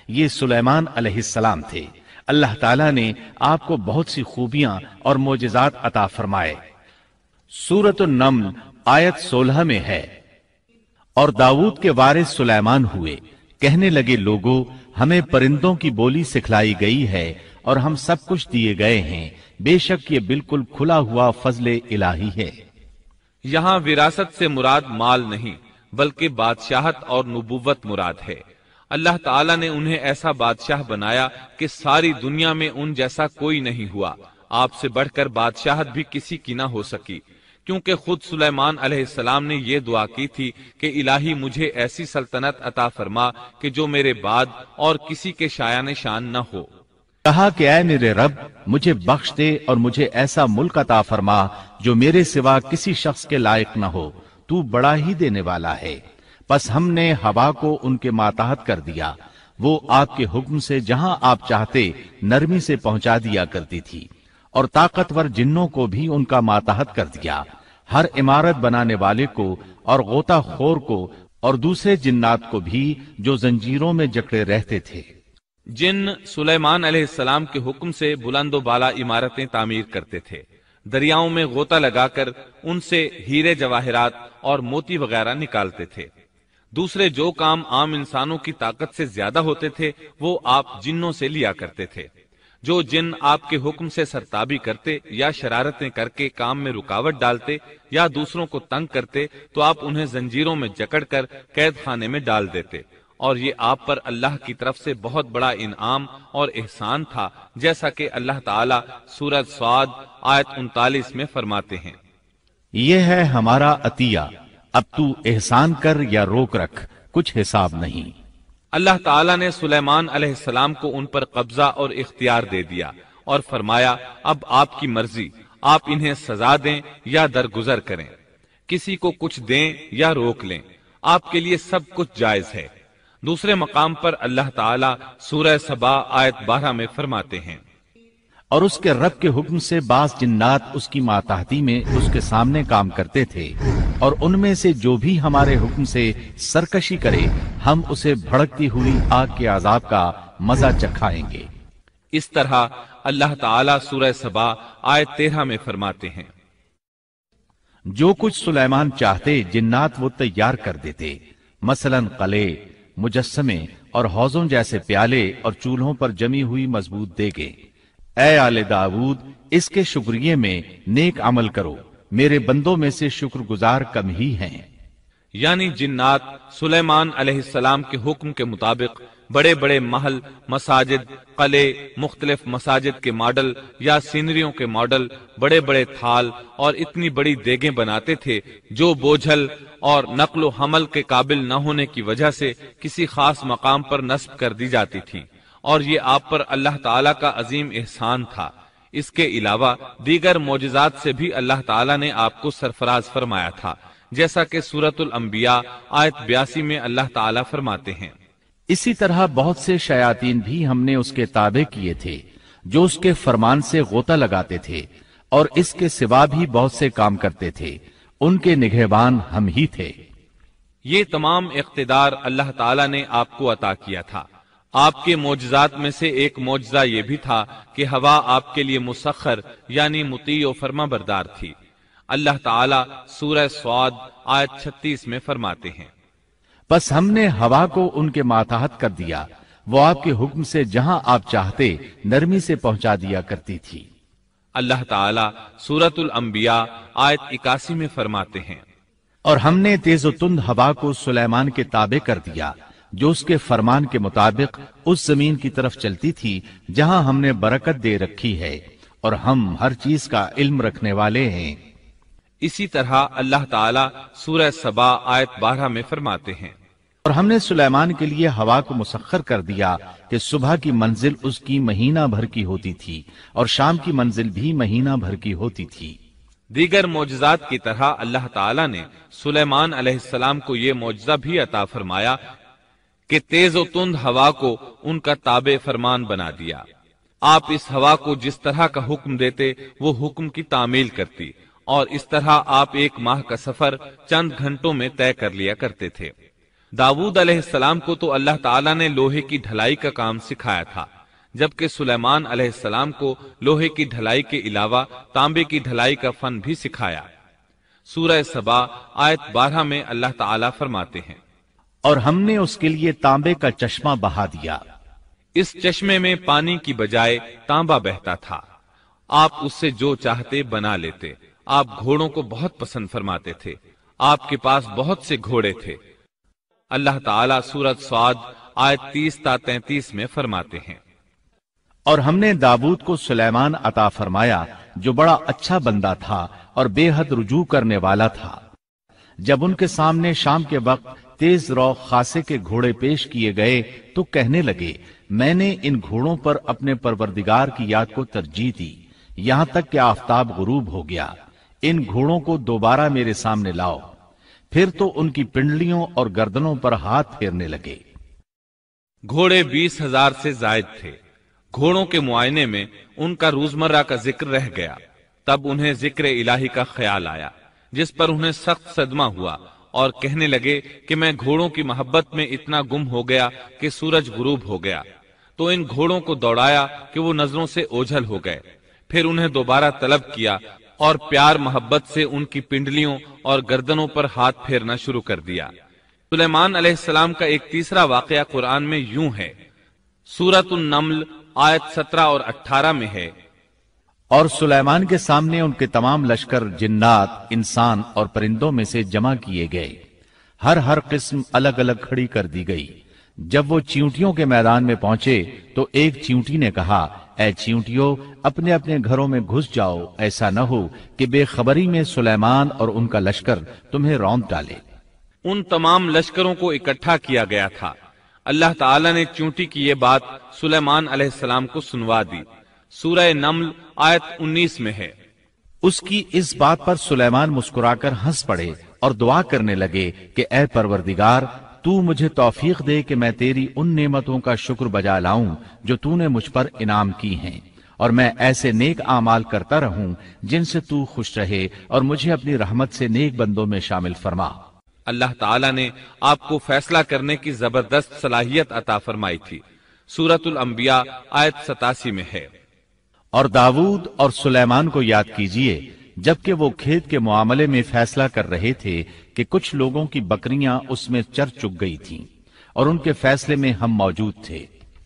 یہ سلیمان علیہ السلام تھے۔ اللہ تعالیٰ نے آپ کو بہت سی خوبیاں اور معجزات عطا فرمائے۔ سورۃ النمل آیت 16 میں ہے، اور داؤد کے وارث سلیمان ہوئے، کہنے لگے لوگوں ہمیں پرندوں کی بولی سکھلائی گئی ہے اور ہم سب کچھ دیے گئے ہیں، بے شک یہ بالکل کھلا ہوا فضل الہی ہے۔ یہاں وراثت سے مراد مال نہیں بلکہ بادشاہت اور نبوت مراد ہے۔ اللہ تعالیٰ نے انہیں ایسا بادشاہ بنایا کہ ساری دنیا میں ان جیسا کوئی نہیں ہوا، آپ سے بڑھ کر بادشاہت بھی کسی کی نہ ہو سکی، کیونکہ خود سلیمان علیہ السلام نے یہ دعا کی تھی کہ الہی مجھے ایسی سلطنت عطا فرما کہ جو میرے بعد اور کسی کے شایان شان نہ ہو۔ کہا کہ اے میرے رب مجھے بخش دے اور مجھے ایسا ملک عطا فرما جو میرے سوا کسی شخص کے لائق نہ ہو، تو بڑا ہی دینے والا ہے۔ پس ہم نے ہوا کو ان کے ماتحت کر دیا، وہ آپ کے حکم سے جہاں آپ چاہتے نرمی سے پہنچا دیا کرتی تھی، اور طاقتور جنوں کو بھی ان کا ماتحت کر دیا، ہر عمارت بنانے والے کو اور غوطہ خور کو اور دوسرے جنات کو بھی جو زنجیروں میں جکڑے رہتے تھے۔ جن سلیمان علیہ السلام کے حکم سے بلند و بالا عمارتیں تعمیر کرتے تھے، دریاؤں میں غوطہ لگا کر ان سے ہیرے جواہرات اور موتی وغیرہ نکالتے تھے۔ دوسرے جو کام عام انسانوں کی طاقت سے زیادہ ہوتے تھے وہ آپ جنوں سے لیا کرتے تھے۔ جو جن آپ کے حکم سے سرتابی کرتے یا شرارتیں کر کے کام میں رکاوٹ ڈالتے یا دوسروں کو تنگ کرتے تو آپ انہیں زنجیروں میں جکڑ کر قید خانے میں ڈال دیتے، اور یہ آپ پر اللہ کی طرف سے بہت بڑا انعام اور احسان تھا، جیسا کہ اللہ تعالیٰ سورۃ صاد آیت 39 میں فرماتے ہیں، یہ ہے ہمارا عطیہ، اب تو احسان کر یا روک رکھ، کچھ حساب نہیں۔ اللہ تعالیٰ نے سلیمان علیہ السلام کو ان پر قبضہ اور اختیار دے دیا اور فرمایا اب آپ کی مرضی، آپ انہیں سزا دیں یا درگزر کریں، کسی کو کچھ دیں یا روک لیں، آپ کے لیے سب کچھ جائز ہے۔ دوسرے مقام پر اللہ تعالیٰ سورہ سبا آیت 12 میں فرماتے ہیں، اور اس کے رب کے حکم سے بعض جنات اس کی ماتحتی میں اس کے سامنے کام کرتے تھے، اور ان میں سے جو بھی ہمارے حکم سے سرکشی کرے ہم اسے بھڑکتی ہوئی آگ کے عذاب کا مزہ چکھائیں گے۔ اس طرح اللہ تعالیٰ سورہ سبا آیت 13 میں فرماتے ہیں، جو کچھ سلیمان چاہتے جنات وہ تیار کر دیتے، مثلا قلعے، مجسمے اور حوضوں جیسے پیالے اور چولہوں پر جمی ہوئی مضبوط دیگیں۔ اے آل داؤد اس کے شکریے میں نیک عمل کرو، میرے بندوں میں سے شکر گزار کم ہی ہیں۔ یعنی جنات سلیمان علیہ السلام کے حکم کے مطابق بڑے بڑے محل، مساجد، قلعے، مختلف مساجد کے ماڈل یا سینریوں کے ماڈل، بڑے بڑے تھال اور اتنی بڑی دیگیں بناتے تھے جو بوجھل اور نقل و حمل کے قابل نہ ہونے کی وجہ سے کسی خاص مقام پر نصب کر دی جاتی تھی، اور یہ آپ پر اللہ تعالیٰ کا عظیم احسان تھا۔ اس کے علاوہ دیگر معجزات سے بھی اللہ تعالیٰ نے آپ کو سرفراز فرمایا تھا، جیسا کہ سورۃ الانبیاء آیت 82 میں اللہ تعالیٰ فرماتے ہیں، اسی طرح بہت سے شیاطین بھی ہم نے اس کے تابع کیے تھے جو اس کے فرمان سے غوطہ لگاتے تھے، اور اس کے سوا بھی بہت سے کام کرتے تھے، ان کے نگہبان ہم ہی تھے۔ یہ تمام اقتدار اللہ تعالیٰ نے آپ کو عطا کیا تھا۔ آپ کے معجزات میں سے ایک معجزہ یہ بھی تھا کہ ہوا آپ کے لیے مسخر یعنی مطیع و فرما بردار تھی۔ اللہ تعالیٰ سورہ صاد آیت 36 میں فرماتے ہیں، بس ہم نے ہوا کو ان کے ماتحت کر دیا، وہ آپ کے حکم سے جہاں آپ چاہتے نرمی سے پہنچا دیا کرتی تھی۔ اللہ تعالیٰ سورۃ الانبیاء آیت 81 میں فرماتے ہیں، اور ہم نے تیز و تند ہوا کو سلیمان کے تابع کر دیا جو اس کے فرمان کے مطابق اس زمین کی طرف چلتی تھی جہاں ہم نے برکت دے رکھی ہے، اور ہم ہر چیز کا علم رکھنے والے ہیں۔ اسی طرح اللہ تعالیٰ سورہ سبا آیت 12 میں فرماتے ہیں، اور ہم نے سلیمان کے لیے ہوا کو مسخر کر دیا کہ صبح کی منزل اس کی مہینہ بھر کی ہوتی تھی اور شام کی منزل بھی مہینہ بھر کی ہوتی تھی۔ دیگر معجزات کی طرح اللہ تعالیٰ نے سلیمان علیہ السلام کو یہ معجزہ بھی عطا فرمایا کہ تیز و تند ہوا کو ان کا تابع فرمان بنا دیا۔ آپ اس ہوا کو جس طرح کا حکم دیتے وہ حکم کی تعمیل کرتی، اور اس طرح آپ ایک ماہ کا سفر چند گھنٹوں میں طے کر لیا کرتے تھے۔ داؤد علیہ السلام کو تو اللہ تعالیٰ نے لوہے کی ڈھلائی کا کام سکھایا تھا، جبکہ سلیمان علیہ السلام کو لوہے کی ڈھلائی کے علاوہ تانبے کی ڈھلائی کا فن بھی سکھایا۔ سورہ سبا آیت 12 میں اللہ تعالیٰ فرماتے ہیں، اور ہم نے اس کے لیے تانبے کا چشمہ بہا دیا۔ اس چشمے میں پانی کی بجائے تانبا بہتا تھا، آپ اس سے جو چاہتے بنا لیتے۔ آپ گھوڑوں کو بہت پسند فرماتے تھے، آپ کے پاس بہت سے گھوڑے تھے۔ اللہ تعالیٰ سورۃ صاد آیت 30 تا 33 میں فرماتے ہیں، اور ہم نے داؤد کو سلیمان عطا فرمایا جو بڑا اچھا بندہ تھا اور بے حد رجوع کرنے والا تھا۔ جب ان کے سامنے شام کے وقت تیز رو خاصے کے گھوڑے پیش کیے گئے تو کہنے لگے، میں نے ان گھوڑوں پر اپنے پروردگار کی یاد کو ترجیح دی یہاں تک کہ آفتاب غروب ہو گیا۔ ان گھوڑوں کو دوبارہ میرے سامنے لاؤ۔ پھر تو ان کی پنڈلیوں اور گردنوں پر ہاتھ پھیرنے لگے۔ گھوڑے 20,000 سے زائد تھے۔ گھوڑوں کے معائنے میں ان کا روزمرہ کا ذکر رہ گیا۔ تب انہیں ذکر الہی کا خیال آیا، جس پر انہیں سخت صدمہ ہوا اور کہنے لگے کہ میں گھوڑوں کی محبت میں اتنا گم ہو گیا کہ سورج غروب ہو گیا۔ تو ان گھوڑوں کو دوڑایا کہ وہ نظروں سے اوجھل ہو گئے۔ پھر انہیں دوبارہ طلب کیا اور پیار محبت سے ان کی پنڈلیوں اور گردنوں پر ہاتھ پھیرنا شروع کر دیا۔ سلیمان علیہ السلام کا ایک تیسرا واقعہ قرآن میں یوں ہے، سورۃ النمل آیت 17 اور 18 میں ہے، اور سلیمان کے سامنے ان کے تمام لشکر جنات، انسان اور پرندوں میں سے جمع کیے گئے، ہر قسم الگ الگ کھڑی کر دی گئی۔ جب وہ چیونٹیوں کے میدان میں پہنچے تو ایک چیونٹی نے کہا، اے چیونٹیوں، اپنے اپنے گھروں میں گھس جاؤ، ایسا نہ ہو کہ بے خبری میں سلیمان اور ان کا لشکر تمہیں روند ڈالے۔ ان تمام لشکروں کو اکٹھا کیا گیا تھا۔ اللہ تعالیٰ نے چیونٹی کی یہ بات سلیمان علیہ السلام کو سنوا دی۔ سورہ نمل آیت 19 میں ہے، اس کی اس بات پر سلیمان مسکرا کر ہنس پڑے اور دعا کرنے لگے کہ اے پروردگار، تو مجھے توفیق دے کہ میں تیری ان نعمتوں کا شکر بجا لاؤں جو تو نے مجھ پر انعام کی ہیں، اور میں ایسے نیک اعمال کرتا رہوں جن سے تو خوش رہے، اور مجھے اپنی رحمت سے نیک بندوں میں شامل فرما۔ اللہ تعالیٰ نے آپ کو فیصلہ کرنے کی زبردست صلاحیت عطا فرمائی تھی۔ سورۃ الانبیاء آیت 87 میں ہے، اور داؤد اور سلیمان کو یاد کیجئے جبکہ وہ کھیت کے معاملے میں فیصلہ کر رہے تھے کہ کچھ لوگوں کی بکریاں اس میں چر چگ گئی تھیں، اور ان کے فیصلے میں ہم موجود تھے۔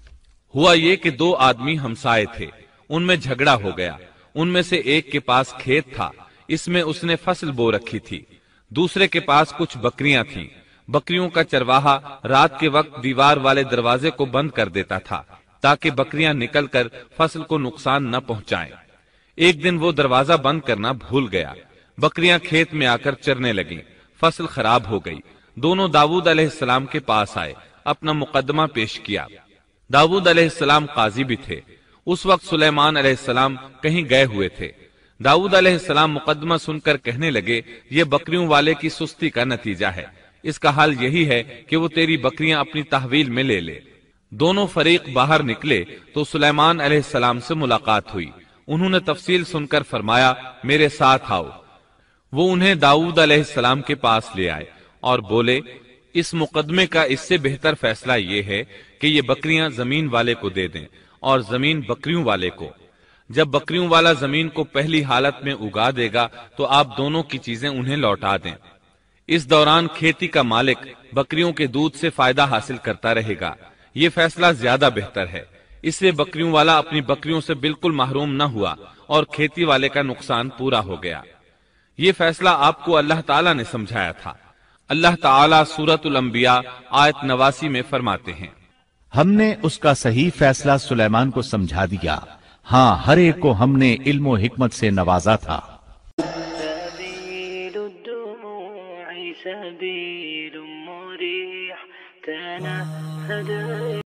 ہوا یہ کہ دو آدمی ہمسائے تھے، ان میں جھگڑا ہو گیا۔ ان میں سے ایک کے پاس کھیت تھا، اس میں اس نے فصل بو رکھی تھی۔ دوسرے کے پاس کچھ بکریاں تھیں۔ بکریوں کا چرواہا رات کے وقت دیوار والے دروازے کو بند کر دیتا تھا تاکہ بکریاں نکل کر فصل کو نقصان نہ پہنچائیں۔ ایک دن وہ دروازہ بند کرنا بھول گیا۔ بکریاں کھیت میں آ کر چرنے لگیں، فصل خراب ہو گئی۔ دونوں داؤد علیہ السلام کے پاس آئے، اپنا مقدمہ پیش کیا۔ داؤد علیہ السلام قاضی بھی تھے۔ اس وقت سلیمان علیہ السلام کہیں گئے ہوئے تھے۔ داؤد علیہ السلام مقدمہ سن کر کہنے لگے، یہ بکریوں والے کی سستی کا نتیجہ ہے، اس کا حل یہی ہے کہ وہ تیری بکریاں اپنی تحویل میں لے لے۔ دونوں فریق باہر نکلے تو سلیمان علیہ السلام سے ملاقات ہوئی۔ انہوں نے تفصیل سن کر فرمایا، میرے ساتھ آؤ۔ وہ انہیں داؤد علیہ السلام کے پاس لے آئے اور بولے، اس مقدمے کا اس سے بہتر فیصلہ یہ ہے کہ یہ بکریاں زمین والے کو دے دیں اور زمین بکریوں والے کو۔ جب بکریوں والا زمین کو پہلی حالت میں اگا دے گا تو آپ دونوں کی چیزیں انہیں لوٹا دیں۔ اس دوران کھیتی کا مالک بکریوں کے دودھ سے فائدہ حاصل کرتا رہے گا۔ یہ فیصلہ زیادہ بہتر ہے۔ اس سے بکریوں والا اپنی بکریوں سے بالکل محروم نہ ہوا اور کھیتی والے کا نقصان پورا ہو گیا۔ یہ فیصلہ آپ کو اللہ تعالیٰ نے سمجھایا تھا۔ اللہ تعالیٰ سورۃ الانبیاء آیت 89 میں فرماتے ہیں، ہم نے اس کا صحیح فیصلہ سلیمان کو سمجھا دیا، ہاں ہر ایک کو ہم نے علم و حکمت سے نوازا تھا۔ سبيل الدموع سبيل مريح تنهد